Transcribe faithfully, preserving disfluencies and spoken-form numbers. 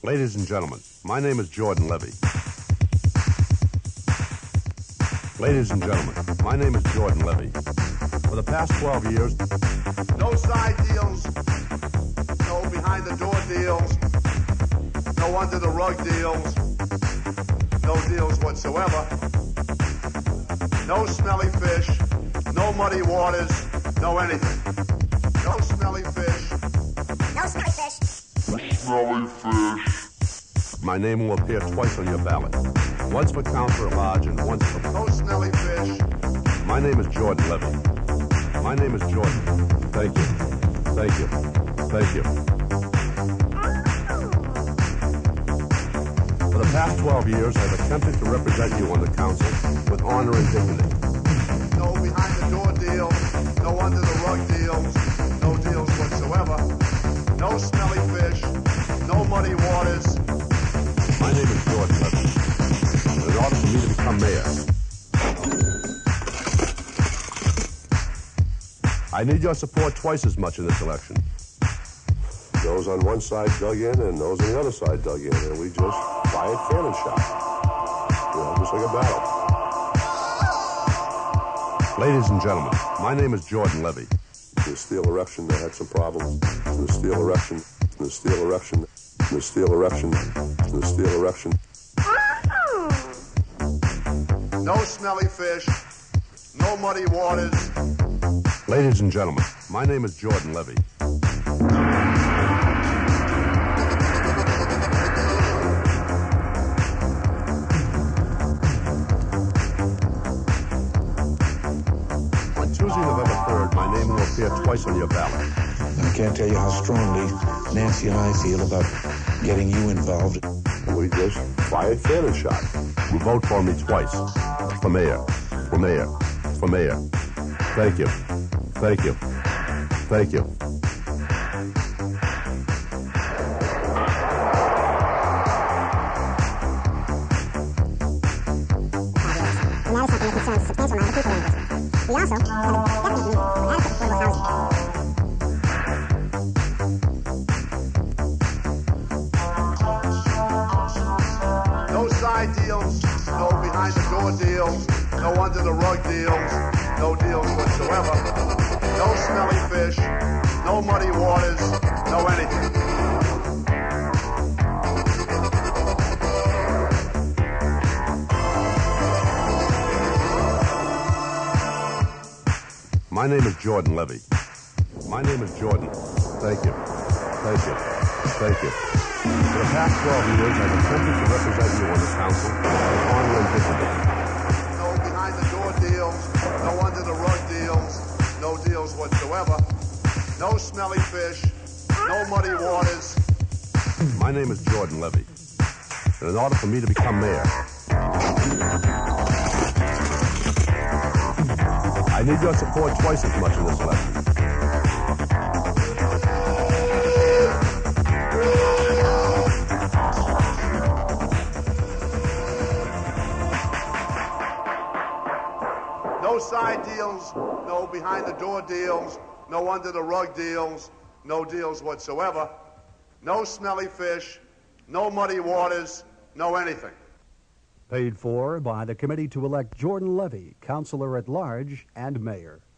Ladies and gentlemen, my name is Jordan Levy. Ladies and gentlemen, my name is Jordan Levy. For the past twelve years, no side deals, no behind-the-door deals, no under-the-rug deals, no deals whatsoever, no smelly fish, no muddy waters, no anything. No smelly fish. No smelly fish. Smelly fish. my name will appear twice on your ballot. Once for councilor at large and once for... No smelly fish. My name is Jordan Levy. My name is Jordan. Thank you. Thank you. Thank you. For the past twelve years, I've attempted to represent you on the council with honor and dignity. No behind-the-door deals, no under-the-rug deals, no deals whatsoever. No smelly fish, no muddy waters. My name is Jordan Levy. In order for me to become mayor, I need your support twice as much in this election. Those on one side dug in and those on the other side dug in, and we just fired cannon shots. You know, just like a battle. Ladies and gentlemen, my name is Jordan Levy. The steel erection, they had some problems. The steel erection, the steel erection, the steel erection, the steel erection. No smelly fish, no muddy waters. Ladies and gentlemen, my name is Jordan Levy. On Tuesday, November third, my name will appear twice on your ballot. I can't tell you how strongly Nancy and I feel about getting you involved. We just fired cannon shots. Vote for me twice. For mayor. For mayor. For mayor. Thank you. Thank you. Thank you. And that is something that concerns a substantial amount of people in Worcester. We also have a definite need for adequate affordable housing. No side deals, no behind-the-door deals, no under-the-rug deals, no deals whatsoever. No smelly fish, no muddy waters, no anything. My name is Jordan Levy. My name is Jordan. Thank you. Thank you. Thank you. For the past twelve years, I've attempted to represent you on the council with honor and dignity. No behind-the-door deals, no under-the-rug deals, no deals whatsoever. No smelly fish, no muddy waters. My name is Jordan Levy. And in order for me to become mayor, I need your support twice as much in this election. No side deals, no behind-the-door deals, no under-the-rug deals, no deals whatsoever. No smelly fish, no muddy waters, no anything. Paid for by the committee to elect Jordan Levy, Councilor at Large and Mayor.